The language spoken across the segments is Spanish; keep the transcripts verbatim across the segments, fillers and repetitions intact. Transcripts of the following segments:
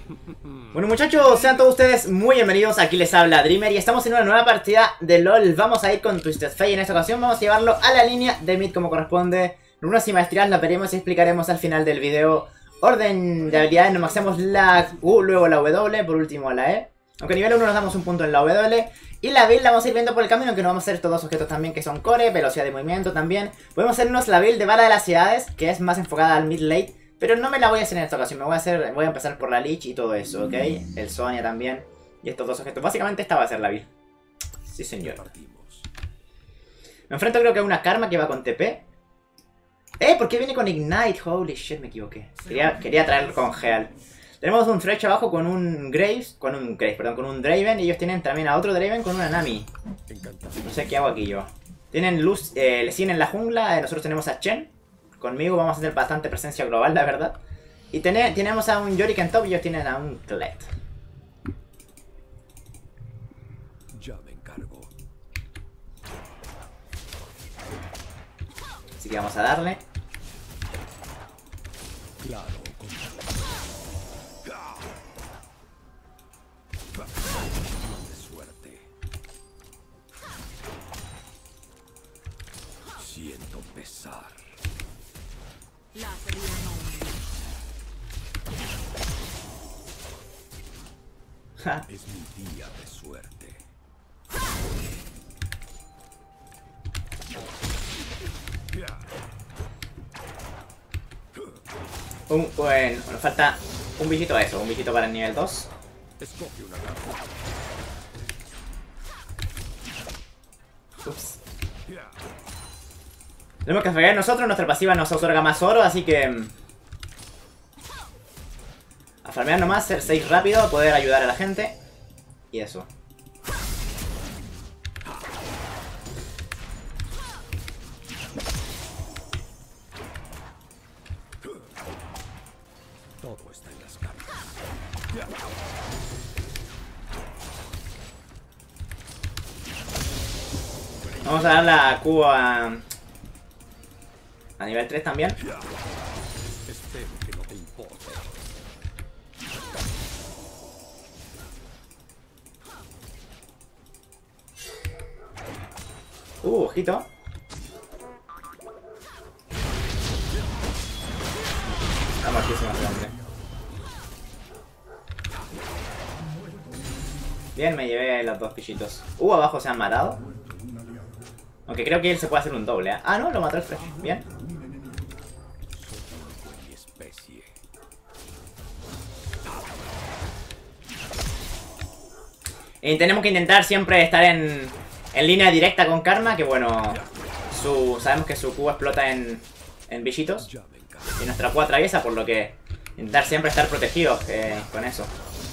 Bueno muchachos, sean todos ustedes muy bienvenidos, aquí les habla Dreamer y estamos en una nueva partida de LOL. Vamos a ir con Twisted Fate y en esta ocasión vamos a llevarlo a la línea de mid como corresponde. Runas y maestrías las veremos y explicaremos al final del video. Orden de habilidades, nos maxemos la Q, luego la W, por último la E. Aunque a nivel uno nos damos un punto en la W. Y la build la vamos a ir viendo por el camino, aunque no vamos a hacer todos los objetos también que son core, velocidad de movimiento también. Podemos hacernos la build de bala de las ciudades, que es más enfocada al mid-late. Pero no me la voy a hacer en esta ocasión, me voy a hacer, voy a empezar por la Lich y todo eso, ¿ok? El Sonya también, y estos dos objetos. Básicamente esta va a ser la build. Sí, señor. Me enfrento creo que a una Karma que va con T P. ¡Eh! ¿Por qué viene con Ignite? Holy shit, me equivoqué. Quería, quería traerlo con Heal. Tenemos un Thresh abajo con un Graves, con un Graves, perdón, con un Draven. Y ellos tienen también a otro Draven con una Nami. No sé qué hago aquí yo. Tienen Luz, eh, Lecine en la jungla, eh, nosotros tenemos a Chen. Conmigo vamos a tener bastante presencia global, la verdad. Y ten tenemos a un Yorick en top y ellos tienen a un Kled. Ya me encargo. Así que vamos a darle. Claro. De suerte. Siento pesar. La salida Ja. Es mi día de suerte. Un, bueno, nos falta un bichito a eso, un bichito para el nivel dos. Escoge una carta. Ups. Tenemos que fregar nosotros, nuestra pasiva nos otorga más oro, así que... A farmear nomás, ser seis rápido, poder ayudar a la gente. Y eso. Todo está en las cartas. Vamos a dar la Q a... A nivel tres también. Espero que no te importe. Uh, ojito. Está muertísimo ese hombre. Bien, me llevé los dos pichitos. Uh, abajo se han matado. Aunque creo que él se puede hacer un doble, ¿eh? Ah, no, lo mató el Fresh. Bien. Soy mi especie. Y tenemos que intentar siempre estar en, en línea directa con Karma, que bueno, su, sabemos que su Q explota en, en bichitos. Ya me encargo. Y nuestra Q atraviesa, por lo que intentar siempre estar protegidos eh, con eso.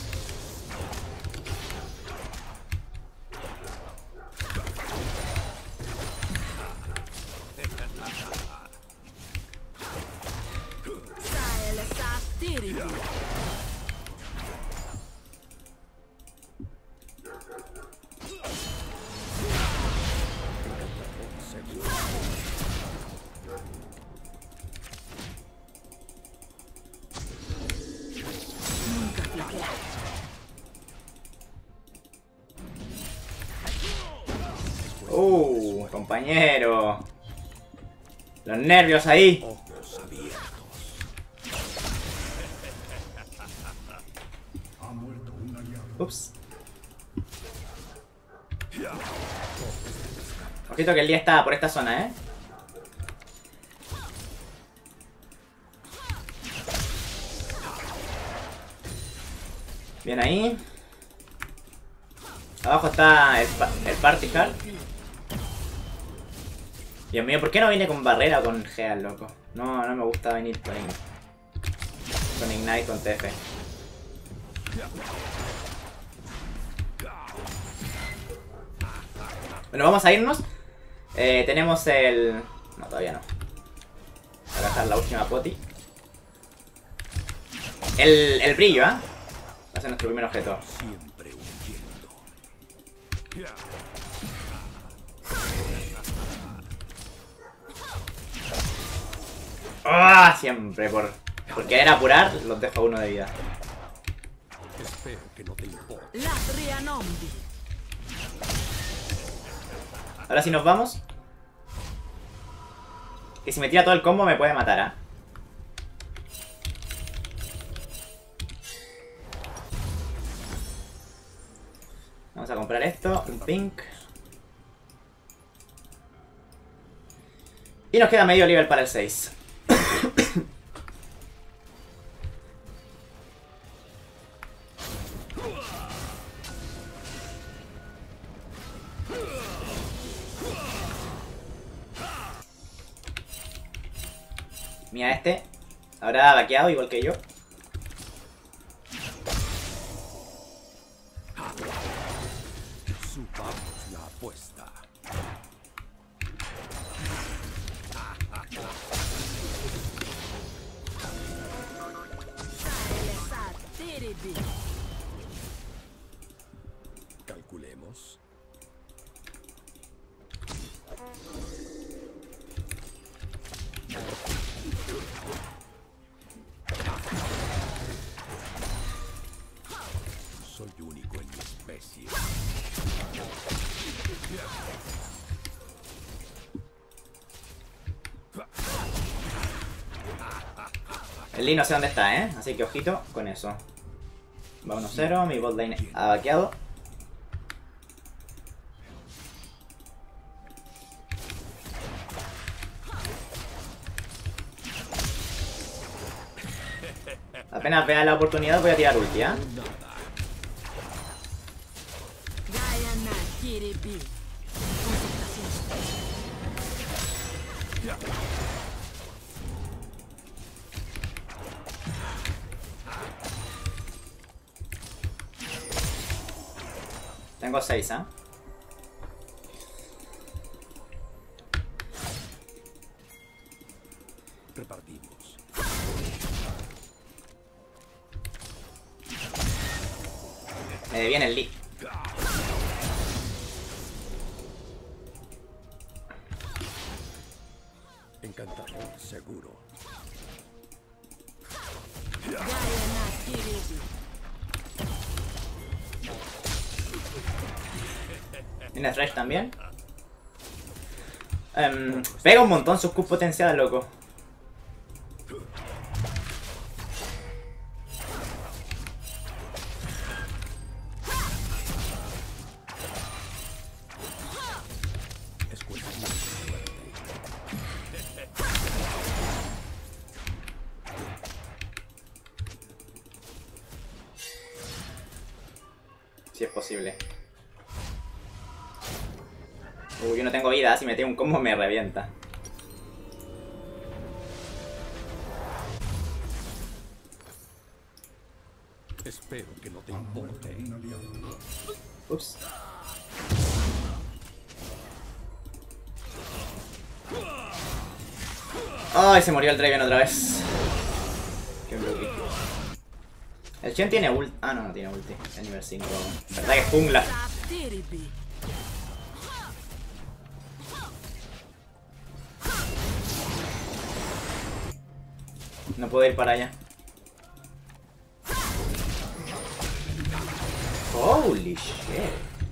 Uh, compañero. Los nervios ahí. Ojos abiertos. Ups. Ojito que el día está por esta zona, ¿eh? Bien ahí. Abajo está el, pa el Party Hard. Dios mío, ¿por qué no viene con barrera o con Heal, loco? No, no me gusta venir con, con Ignite, con T F. Bueno, vamos a irnos. Eh, tenemos el... No, todavía no. Voy a gastar la última poti. El, el brillo, ¿eh? Va a ser nuestro primer objeto. Siempre huyendo. ¡Ah! Siempre por, por querer apurar, los dejo uno de vida. Espero que no te importe. Latria Nombi. Ahora sí nos vamos. Que si me tira todo el combo me puede matar, ¿ah? Vamos a comprar esto, un pink. Y nos queda medio nivel para el seis. Mira este. Habrá vaqueado igual que yo. Subamos la apuesta. Calculemos. Soy único en mi especie. El Lee no sé dónde está, ¿eh? Así que ojito con eso. Va uno cero, mi botlane ha vaqueado. Apenas vea la oportunidad voy a tirar ulti, ¿eh? Gaiana Kiribi. Tengo seis, ¿eh? Repartimos. Me viene el Lee. Encantado, seguro. Gaiana Kiribi. Viene Thresh también. Um, pega un montón su Q potencial, loco. Si es posible. Uy, yo no tengo vida, si me tiro un combo me revienta. Espero que no te importe. Ups. Ay, se murió el Draven otra vez. Qué bloque. El Chen tiene ulti. Ah, no, no tiene ulti. Es nivel cinco. ¿Verdad que es jungla? Kiribi. No puedo ir para allá. Holy shit.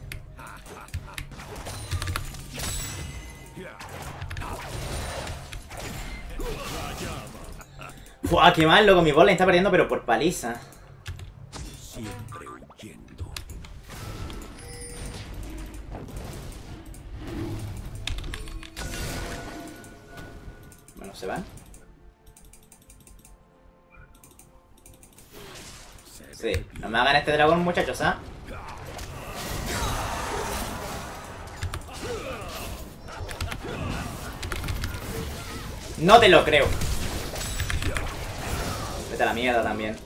Buah, qué mal, loco. Mi bola está perdiendo, pero por paliza. Siempre huyendo. Bueno, se van. Sí, no me hagan este dragón, muchachos, ¿ah? No te lo creo. Vete a la mierda también.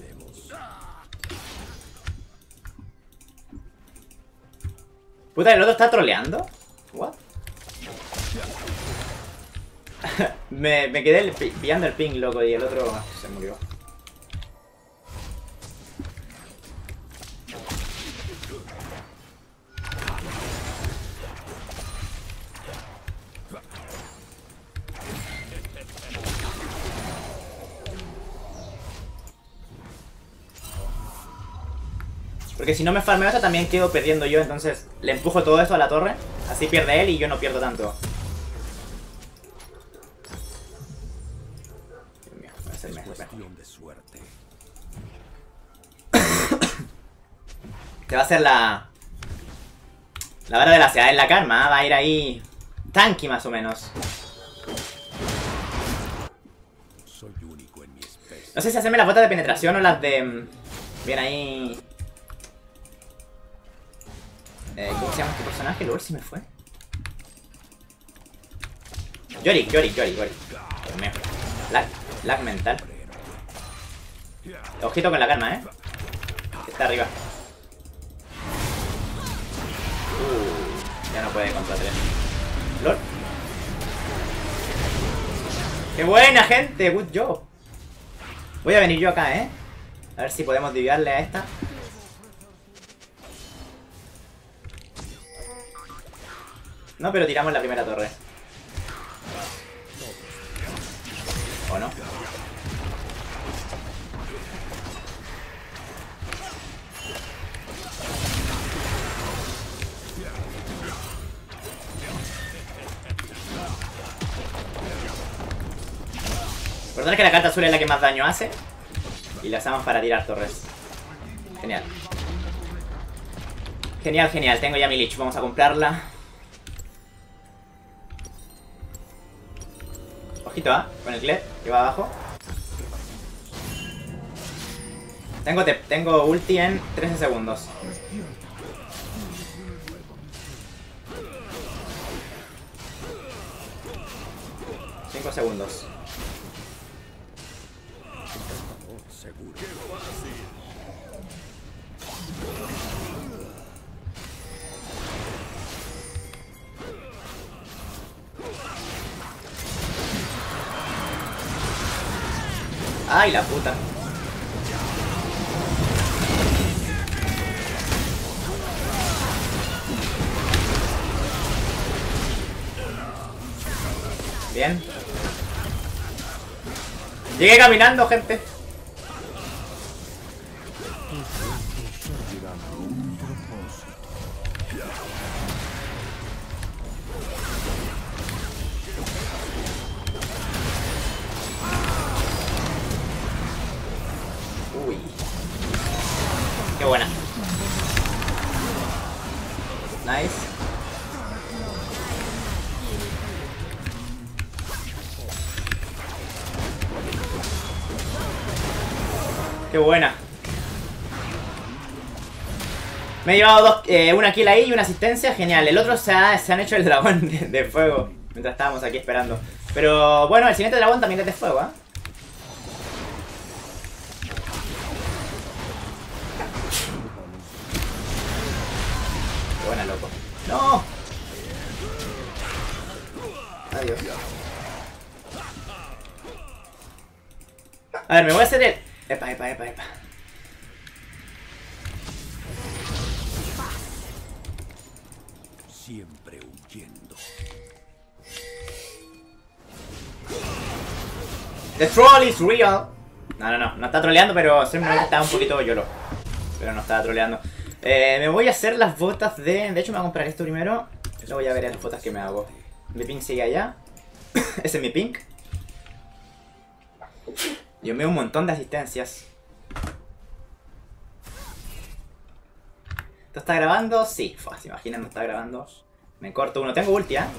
Puta, ¿el otro está troleando? What? me, me quedé el, pillando el ping, loco, y el otro se murió. Porque si no me farmeo esta también quedo perdiendo yo. Entonces le empujo todo esto a la torre. Así pierde él y yo no pierdo tanto. Dios mío, voy a hacerme Es mejor. cuestión de suerte. Te va a hacer la... La vara de la ciudad en la karma. ¿eh? Va a ir ahí... Tanky más o menos. Soy único en mi especie. No sé si hacerme las botas de penetración o las de... Bien ahí... Eh, ¿Cómo se llama este personaje? Lord, si me fue. Yorick, Yorick, Yorick, Yorick. Dios mío. Lag, lag mental. Ojito con la calma, eh. Está arriba. Uh, ya no puede contra tres. Lord. ¡Qué buena, gente! Good job. Voy a venir yo acá, eh. A ver si podemos diviarle a esta. No, pero tiramos la primera torre. ¿O no? Recordad que la carta azul es la que más daño hace. Y la usamos para tirar torres. Genial. Genial, genial. Tengo ya mi Lich. Vamos a comprarla. Ojito, ¿ah? ¿eh? Con el Kled que va abajo. Tengo, te tengo ulti en trece segundos. cinco segundos. Seguro. Ay, la puta. Bien. Llegué caminando, gente. Uy. Qué buena. Nice. Qué buena. Me he llevado dos, eh, una kill ahí y una asistencia. Genial. El otro se, ha, se han hecho el dragón de, de fuego. Mientras estábamos aquí esperando. Pero bueno, el siguiente dragón también es de fuego, ¿eh? Qué buena, loco. ¡No! Adiós. A ver, me voy a hacer el... Epa, epa, epa, epa. Siempre huyendo. The troll is real. No, no, no. No está troleando, pero simplemente está un poquito yolo. Pero no estaba troleando. Eh, me voy a hacer las botas de... De hecho, me voy a comprar esto primero. Luego ya veré las botas que me hago. Mi ping sigue allá. Ese es mi ping. Yo me veo un montón de asistencias. ¿Esto está grabando? Sí. Fua, ¿se imaginan? No está grabando. Me corto uno. Tengo ulti, ¿eh?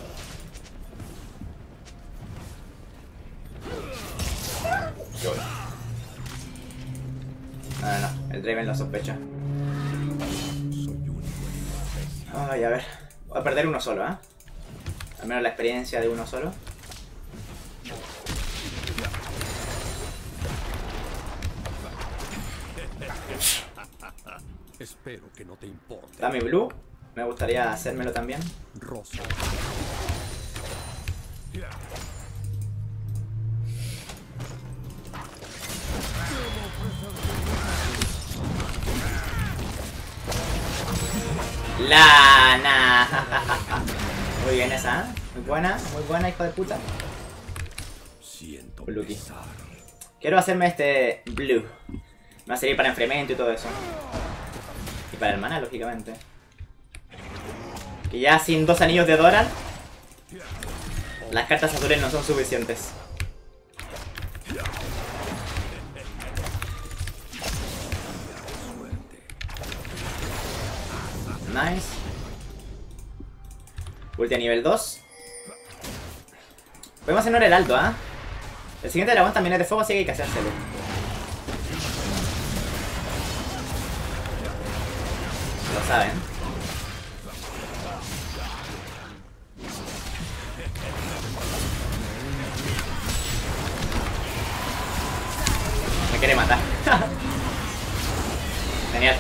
No, no, no. El Draven lo sospecha. Soy único en mi especie. Ay, a ver. Voy a perder uno solo, ¿eh? Al menos la experiencia de uno solo. Espero que no te importe. Dame blue. Me gustaría hacérmelo también. Rosa. Lana. Muy bien esa, ¿eh? Muy buena, muy buena, hijo de puta. Siento Lucky. pesar. Quiero hacerme este blue. Me va a servir para enfriamiento y todo eso. Y para el mana, lógicamente. Que ya sin dos anillos de Doran, las cartas azules no son suficientes. Nice. Ulti a nivel dos. Podemos hacer un heraldo, ¿ah? ¿eh? El siguiente dragón también es de fuego, así que hay que hacérselo. Lo saben. Me quiere matar. Genial.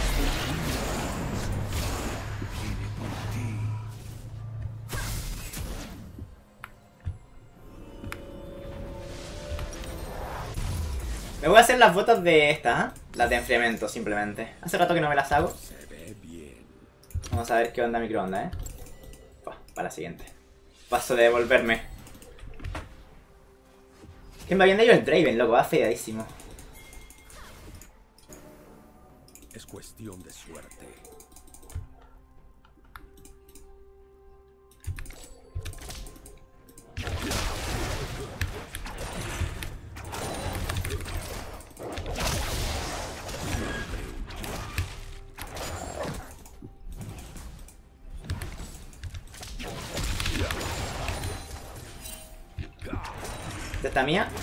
Me voy a hacer las botas de esta, ¿eh? Las de enfriamiento, simplemente. Hace rato que no me las hago. Vamos a ver qué onda microondas, ¿eh? Bah, para la siguiente. Paso de devolverme. ¿Quién va bien de ellos? El Draven, loco, va feadísimo. Es cuestión de suerte. ¿Esta es mía?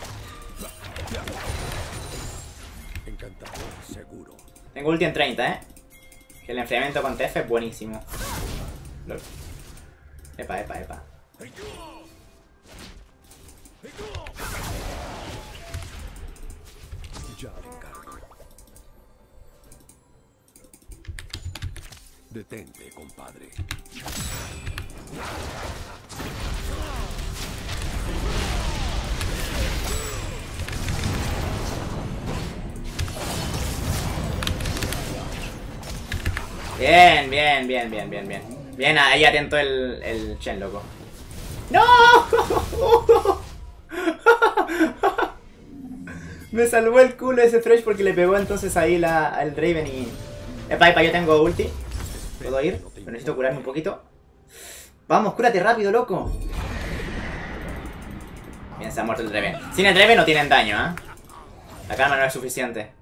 Encantador, seguro. Tengo ulti en treinta, ¿eh? Que el enfriamiento con T F es buenísimo. Lol. Epa, epa, epa. Ya le encargo. Detente, compadre. Bien, bien, bien, bien, bien, bien. Bien, ahí atento el, el Shen, loco. ¡No! Me salvó el culo ese Thresh porque le pegó entonces ahí la, al Draven y... Epa, epa, yo tengo ulti. ¿Puedo ir? Pero necesito curarme un poquito. Vamos, cúrate rápido, loco. Bien, se ha muerto el Draven. Sin el Draven no tienen daño, ¿eh? La calma no es suficiente.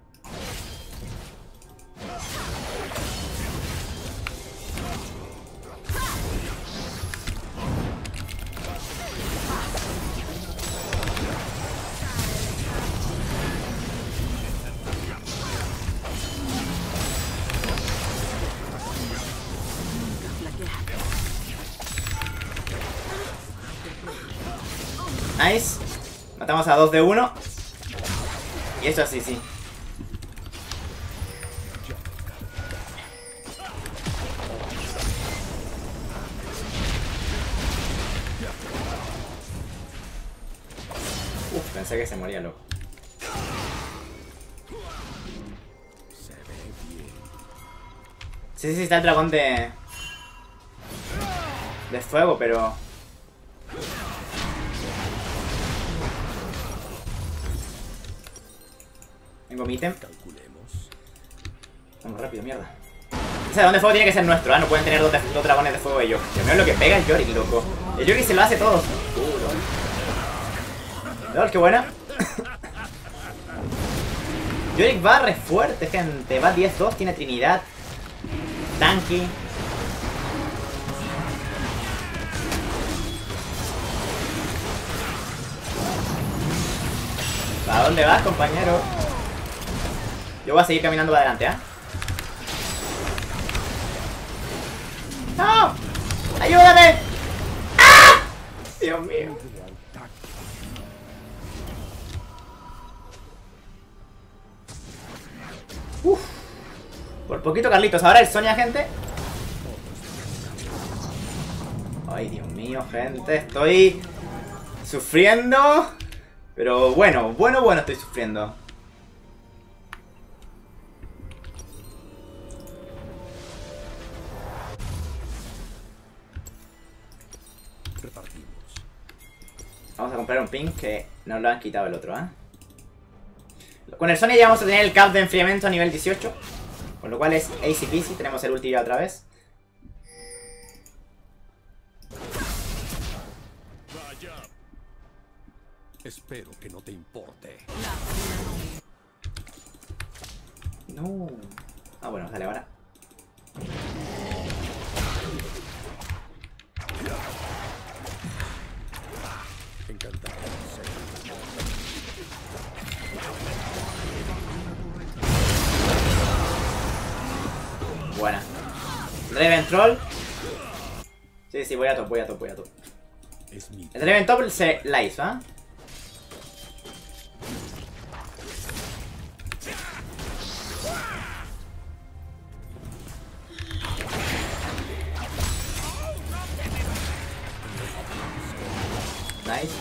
Nice. Matamos a dos de uno. Y esto sí, sí. Uf, pensé que se moría, loco. Sí, sí, está el dragón de... de fuego, pero... Tengo mi ítem. Vamos rápido, mierda. Ese dragón de fuego tiene que ser nuestro, ¿ah? ¿eh? No pueden tener dos, de, dos dragones de fuego ellos. Dios mío, lo que pega el Yorick, loco. El Yorick se lo hace todo. Uh, lol. Lol, qué buena. Yorick va re fuerte, gente. Va diez dos, tiene Trinidad. Tanky. ¿A dónde vas, compañero? Yo voy a seguir caminando para adelante, ¿eh? ¡No! ¡Ayúdame! ¡Ah! Dios mío. Uf. Por poquito, Carlitos. Ahora el Sonia, gente. Ay, Dios mío, gente. Estoy sufriendo. Pero bueno, bueno, bueno, estoy sufriendo. Vamos a comprar un ping que nos lo han quitado el otro, ¿eh? Con el Sonya ya vamos a tener el cap de enfriamiento a nivel dieciocho. Con lo cual es easy peasy. Tenemos el ulti ya otra vez. Vaya. Espero que no te importe. No. Ah, bueno, dale ahora. Encantado. Buena. Draven Troll. Sí, sí, voy a top, voy a top, voy a top. Es mi. El Draven Top se la hizo, ¿ah? ¿eh? Nice.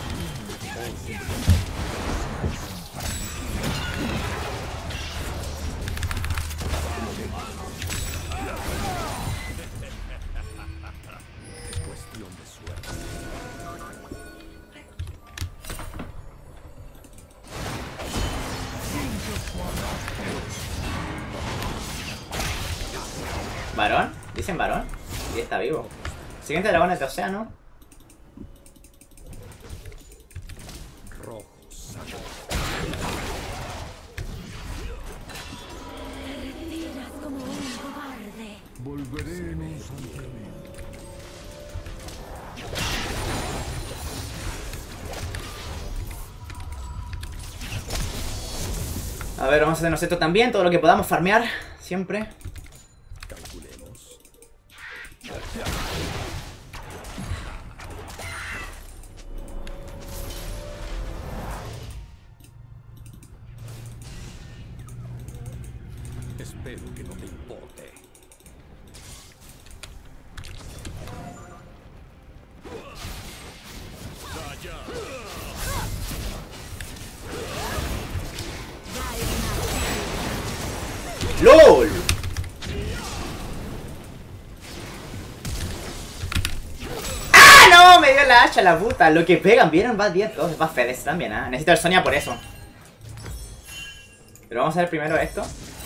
Es cuestión de suerte. ¿Varón? ¿Dicen varón? Y está vivo. Siguiente dragón es de océano. Rojo, sangre. Retiras como un cobarde. Volveremos ante mí. A ver, vamos a hacernos esto también. Todo lo que podamos farmear. Siempre. Calculemos. Espero que no te importe. ¡LOL! ¡Ah, no! Me dio la hacha, la puta. Lo que pegan, ¿vieron? Va diez dos. Va Fedes también, ¿eh? Necesito el Sonia por eso. Pero vamos a ver primero esto.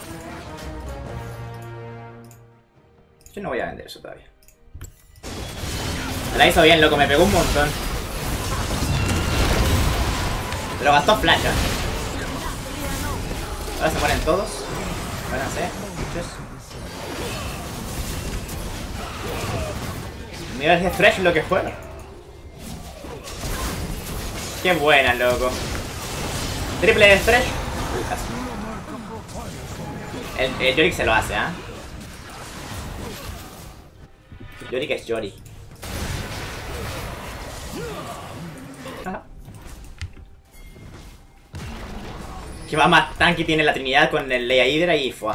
Yo no voy a vender eso todavía. Me la hizo bien, loco. Me pegó un montón. Pero gastó flash, ¿eh? Ahora se ponen todos. Váyanse, muchos. Mira ese Thresh lo que juega. Qué buena, loco. Triple de Thresh. Uy, casi. El, el Yorick se lo hace, ¿ah? ¿eh? Yorick es Yorick. Ah. Que va más tanky tiene la Trinidad con el Leia Hydra y fue.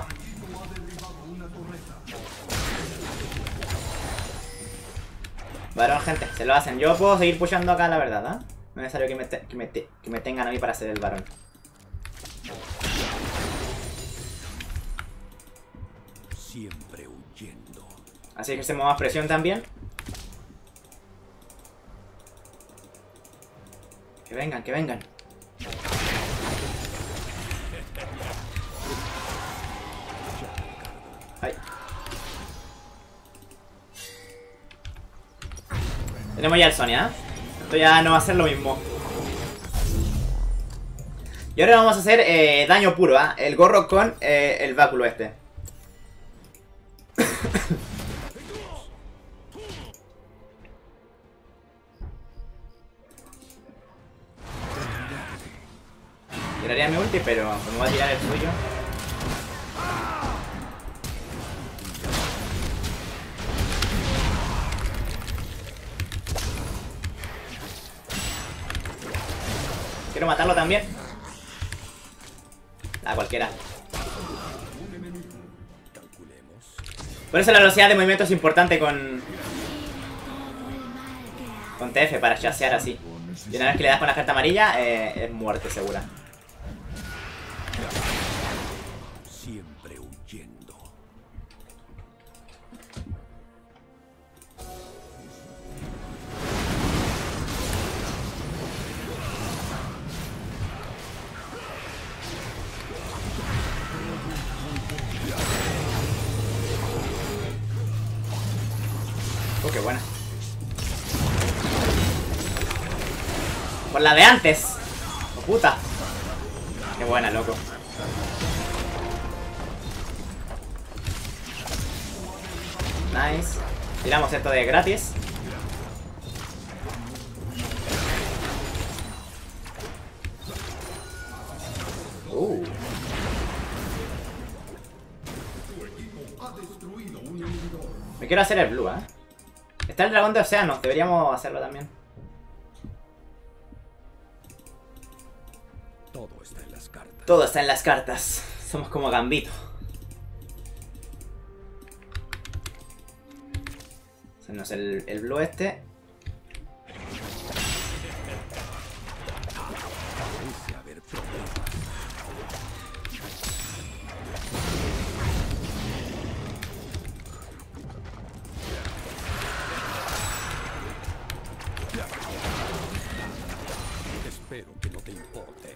Varón, gente, se lo hacen. Yo puedo seguir pushando acá, la verdad, ¿eh? No es necesario que me, te, que, me te, que me tengan a mí para ser el varón. Siempre huyendo. Así que hacemos más presión también. Que vengan, que vengan. Ay. Tenemos ya el Sonia, ¿eh? Esto ya no va a ser lo mismo. Y ahora vamos a hacer eh, daño puro, ¿eh? El gorro con eh, el báculo este. Tiraría mi ulti, pero me voy a tirar el suyo. Quiero matarlo también. A cualquiera. Por eso la velocidad de movimiento es importante con... Con T F, para chasear así. Y una vez que le das con la carta amarilla, eh, es muerte segura. Siempre huyendo. Oh, qué buena. Por la de antes. Oh, puta. Qué buena, loco. Nice. Tiramos esto de gratis. Uh. Me quiero hacer el blue, ¿eh? Está el dragón de océano, deberíamos hacerlo también. Todo está en las cartas. Todo está en las cartas. Somos como Gambito. Hacemos el, el blue este. Parece haber problemas. Espero que no te importe.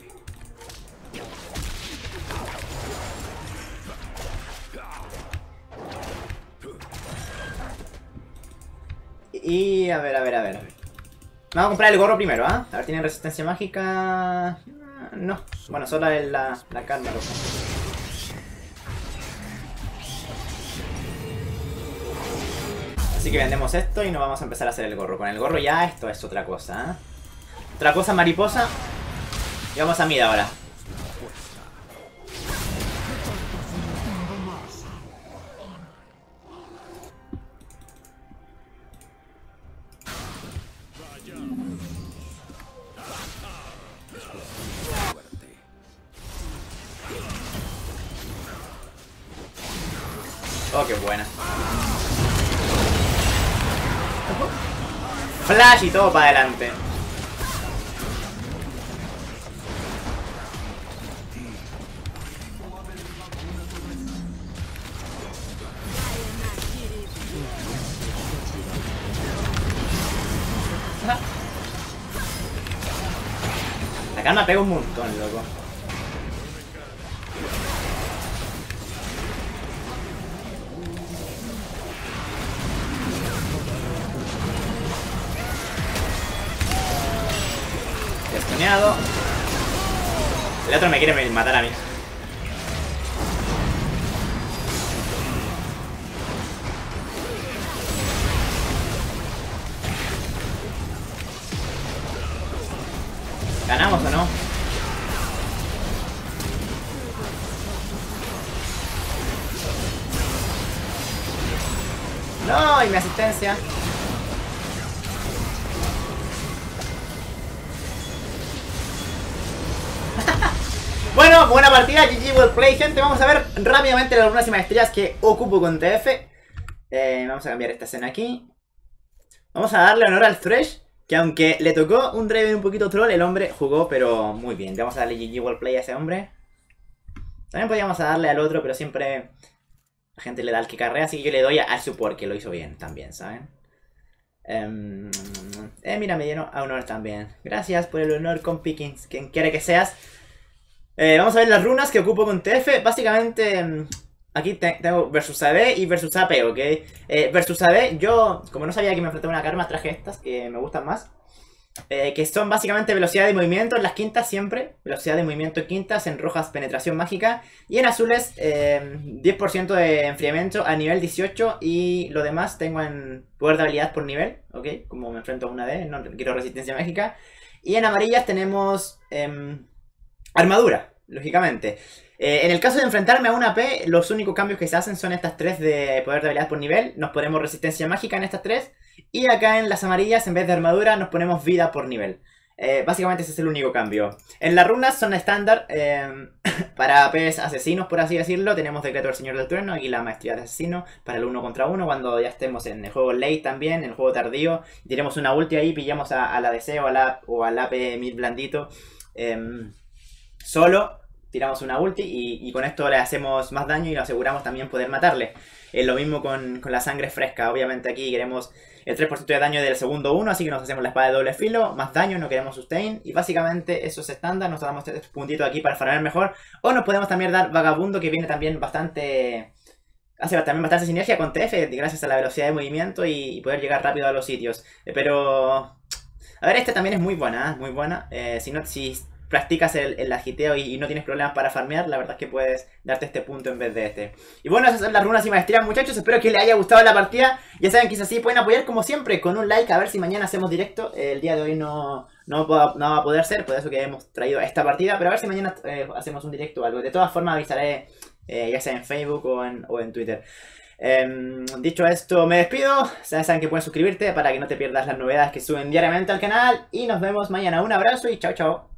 Y a ver, a ver, a ver. Vamos a comprar el gorro primero, ¿ah? ¿eh? A ver, ¿tiene resistencia mágica? No. Bueno, solo es la, la calma, loco. Así que vendemos esto y nos vamos a empezar a hacer el gorro. Con el gorro ya esto es otra cosa, ¿eh? Otra cosa mariposa. Y vamos a mid ahora. Oh, qué buena. Flash y todo para adelante. La calma pega un montón, loco. Destoneado. El otro me quiere matar a mí. ¿Ganamos o no? No, y mi asistencia. Bueno, buena partida, G G, well play, gente. Vamos a ver rápidamente las runas y maestrías que ocupo con T F. Eh, vamos a cambiar esta escena aquí. Vamos a darle honor al Thresh, que aunque le tocó un Draven un poquito troll, el hombre jugó, pero muy bien. Vamos a darle G G, well play a ese hombre. También podríamos darle al otro, pero siempre la gente le da al que carrea, así que yo le doy al support, que lo hizo bien también, ¿saben? Um, eh, mira, me dieron a honor también. Gracias por el honor, con Pickings, quien quiera que seas. Eh, vamos a ver las runas que ocupo con T F. Básicamente, aquí te tengo versus A D y versus A P, ¿ok? Eh, versus A D, yo, como no sabía que me enfrentaba una karma, traje estas que me gustan más. Eh, que son básicamente velocidad de movimiento en las quintas siempre. Velocidad de movimiento en quintas, en rojas penetración mágica. Y en azules eh, diez por ciento de enfriamiento a nivel dieciocho. Y lo demás tengo en poder de habilidad por nivel, ¿ok? Como me enfrento a una D, no quiero resistencia mágica. Y en amarillas tenemos eh, armadura, lógicamente. Eh, en el caso de enfrentarme a una A P, los únicos cambios que se hacen son estas tres de poder de habilidad por nivel. Nos ponemos resistencia mágica en estas tres. Y acá en las amarillas, en vez de armadura, nos ponemos vida por nivel. Eh, básicamente ese es el único cambio. En las runas son estándar eh, para A Ps asesinos, por así decirlo. Tenemos decreto del señor del trueno, aquí la maestría de asesino para el uno contra uno. Cuando ya estemos en el juego late también, en el juego tardío, y tenemos una ulti ahí, pillamos a, a la D C o, a la, o al A P mid blandito eh, solo. Tiramos una ulti y, y con esto le hacemos más daño y lo aseguramos también poder matarle. Es lo mismo con, con la sangre fresca. Obviamente aquí queremos el tres por ciento de daño del segundo uno, así que nos hacemos la espada de doble filo. Más daño, no queremos sustain. Y básicamente eso es estándar. Nos damos este puntito aquí para farmear mejor. O nos podemos también dar vagabundo, que viene también bastante hace también bastante sinergia con T F, gracias a la velocidad de movimiento y, y poder llegar rápido a los sitios. Eh, pero... A ver, esta también es muy buena, ¿eh? Muy buena. Eh, si no, si practicas el, el agiteo y, y no tienes problemas para farmear, la verdad es que puedes darte este punto en vez de este. Y bueno, esas son las runas y maestrías, muchachos. Espero que les haya gustado la partida. Ya saben que es así, pueden apoyar como siempre con un like. A ver si mañana hacemos directo. Eh, el día de hoy no, no, va, no va a poder ser, por eso que hemos traído esta partida. Pero a ver si mañana eh, hacemos un directo o algo. De todas formas avisaré, eh, ya sea en Facebook o en, o en Twitter. Eh, dicho esto, me despido. Ya saben que pueden suscribirte para que no te pierdas las novedades que suben diariamente al canal. Y nos vemos mañana. Un abrazo y chao, chao.